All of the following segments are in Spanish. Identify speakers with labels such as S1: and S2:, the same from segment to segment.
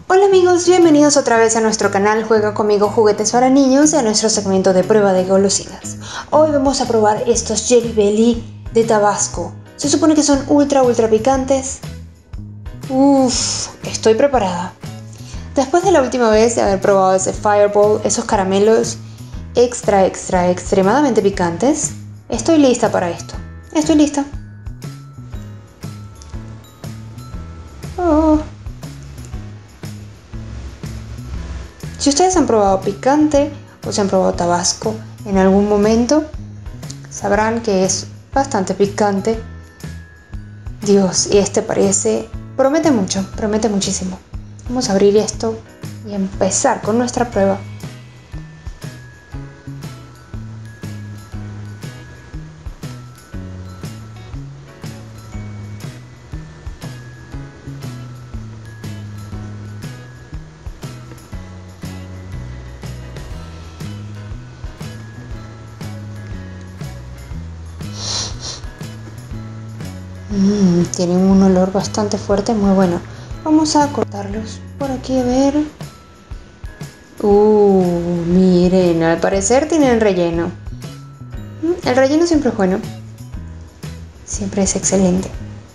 S1: Hola amigos, bienvenidos otra vez a nuestro canal Juega Conmigo Juguetes para Niños y a nuestro segmento de prueba de golosinas. Hoy vamos a probar estos Jelly Belly de Tabasco. Se supone que son ultra picantes. Estoy preparada. Después de la última vez de haber probado ese Fireball, esos caramelos extremadamente picantes, estoy lista para esto. Estoy lista. Si ustedes han probado picante o si han probado Tabasco en algún momento, sabrán que es bastante picante. Dios, y este promete mucho, promete muchísimo. Vamos a abrir esto y empezar con nuestra prueba. Tienen un olor bastante fuerte, muy bueno. Vamos a cortarlos por aquí a ver. Miren, al parecer tienen relleno. El relleno siempre es bueno. Siempre es excelente.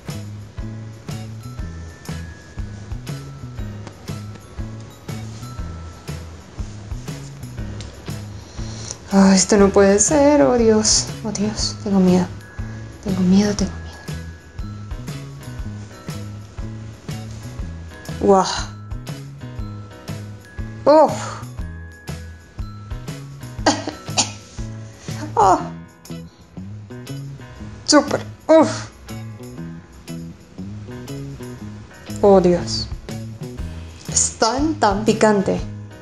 S1: Esto no puede ser, oh Dios, tengo miedo. ¡Wow! ¡Súper! ¡Oh Dios! Es tan picante.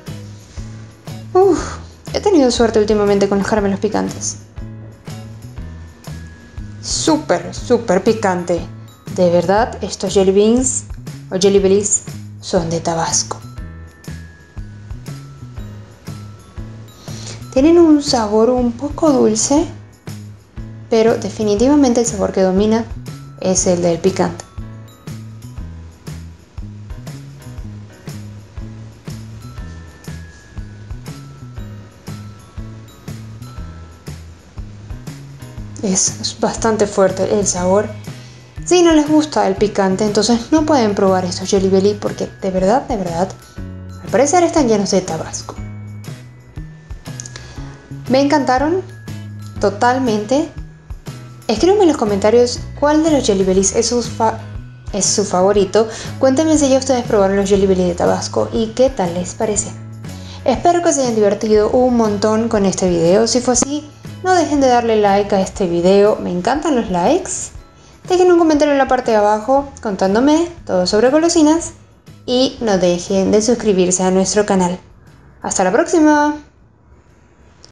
S1: He tenido suerte últimamente con los caramelos picantes. Súper picante. De verdad, estos Jelly Beans o Jelly Bellies son de Tabasco. Tienen un sabor un poco dulce, pero definitivamente el sabor que domina es el del picante. Es bastante fuerte el sabor. Si no les gusta el picante, entonces no pueden probar estos Jelly Belly porque de verdad, al parecer están llenos de Tabasco. Me encantaron totalmente. Escríbanme en los comentarios cuál de los Jelly Bellies es su favorito. Cuéntenme si ya ustedes probaron los Jelly Belly de Tabasco y qué tal les parece. Espero que se hayan divertido un montón con este video. Si fue así, no dejen de darle like a este video. Me encantan los likes. Dejen un comentario en la parte de abajo contándome todo sobre golosinas y no dejen de suscribirse a nuestro canal. ¡Hasta la próxima!